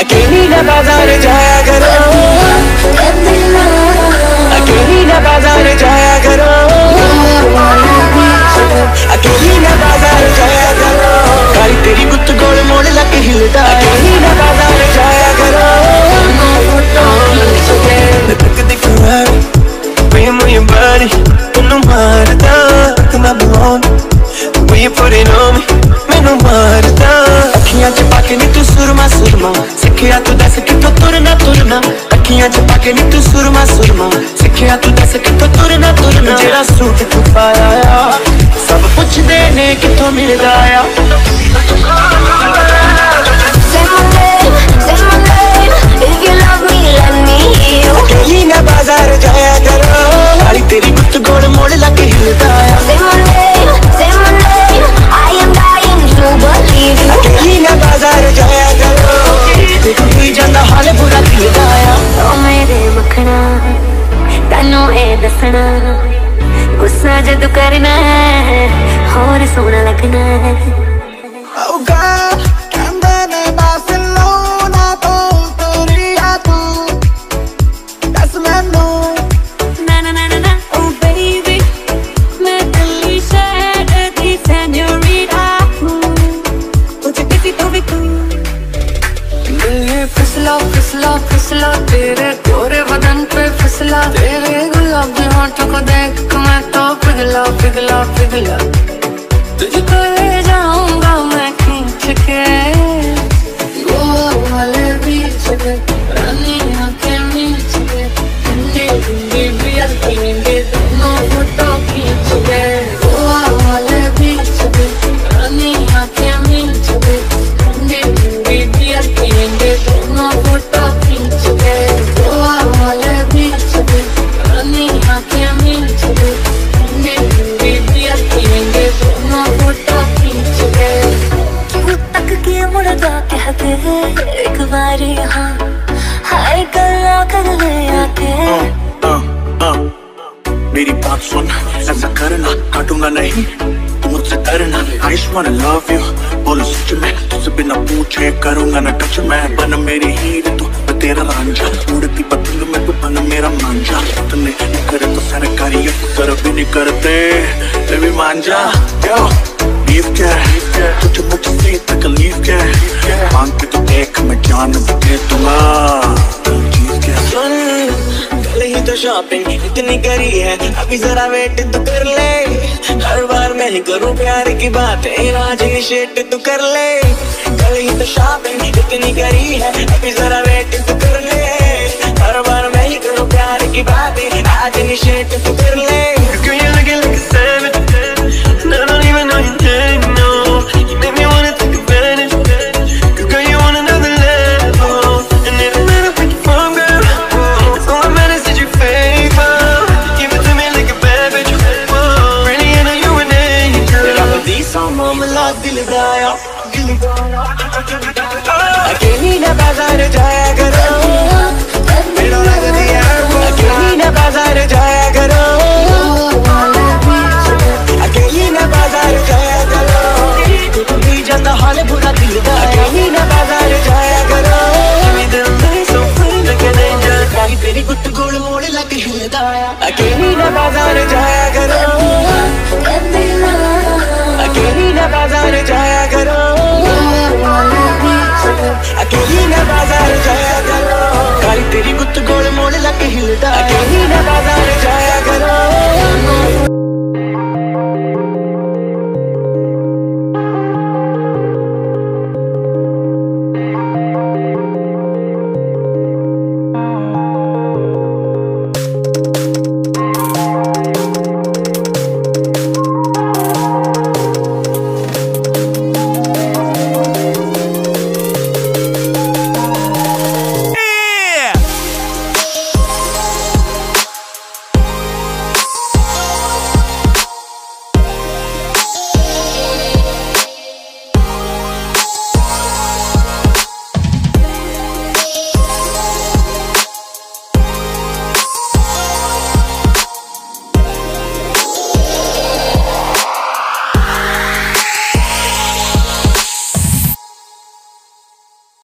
अकेली न बाजार जाया करो, अकेली न बाजार जाया करो, अकेली न बाजार जाया करो। काली तेरी गुत्त गोल मोड़ लग हिलदा, अकेली न बाजार जाया करो। तकदी Ferrari, way more your body, मैनू मारदा, मैं belong, the way you put it on me, मैनू मारदा। अखियां च पाके नी तू सुरमा सुरमा, सिखिया तू दस किथों तुरना तुरना। अखियां च पाके नी तू सुरमा सुरमा, सिखिया तू दस किथों तुरना तुरना। जेड़ा सूट तू पाया आ, सब पुछदे ने किथों मिलदा आ। अकेली न बाजार जाया करो, काली तेरी गुत्त गोल मोड़ लग हिलदा आ। अकेली न बाजार जाया करो, देखो कोई जांदा हाल बुरा दिलदा आ। ओ मेरे मखना तैनू ए दसना, गुस्सा जद करना है होर सोना लगना है। फिसला फिसला फिसला तेरे गोरे बदन पे फिसला, तेरे गुलाबी होंठों को देख मैं तो पिघला पिघला पिघला। तुझको ले जाऊंगा मैं खींच के गोवा वाले बीच पे, रानी आंखें मीच के, ठंडी ठंडी बियर पीएंगे दोनों फोटो खींच के। गोवा वाले बीच पे, रानी आंखें मीच के, ठंडी ठंडी बियर पीएंगे दोनों फोटो खींच के। गोवा वाले बीच पे, रानी आंखें मीच के, ठंडी ठंडी बियर पीएंगे दोनों फोटो खींच के। क्यों तक के मुड़दा कहते एक बार यहाँ हाय गल्ला कर ले आके। मेरी बात सुन, ऐसा करना काटूंगा नहीं, तू मुझसे डरना। I just wanna love you, बोलो सच में तुझसे बिना पूछे करूंगा ना टच मैं। बन मेरी हीर तू, मैं तेरा रांझा, उड़ती पतंग में तू बन मेरा मांझा। तूने नहीं करे तो सरकारी अफसर भी नहीं करते, मैं भी मांझा। यो लीव क्या है तुझे मुझसे तकलीफ क्या है, मांग के तो देख मैं जान दे दूंगा। चीज क्या सुन, कल ही तो शॉपिंग इतनी करी है, अभी जरा वेट तो कर ले। हर बार मैं ही करूँ प्यार की बातें, आज ही शेट तू कर ले। कल ही तो शॉपिंग इतनी करी है, अभी जरा वेट तो कर ले। हर बार मैं ही करूँ प्यार की बातें, आज ही शेट तू कर ले। Girl, you're looking like a savage, and I don't even know your name, no. You make me wanna take advantage, girl, you on another level. And it don't matter where you're from, girl, all that matters is your favor. Give it to me like a bad bitch, really, I know you an angel. तेरा बदी सामा मिला दिल दाया, अकेली न बाजार जाया करो, मेरा लग दिया। अकेली न बाजार जाया करो, अकेली न बाजार जाया करो, कोई जांदा हाल बुरा दिलदा। अकेली न बाजार जाया करो, मेरे दिल में so free like an angel, काली तेरी गुत्त गोल मोड़ लग हिलदा आ। अकेली न बाजार जाया करो, अकेली न बाजार जाया करो, अकेली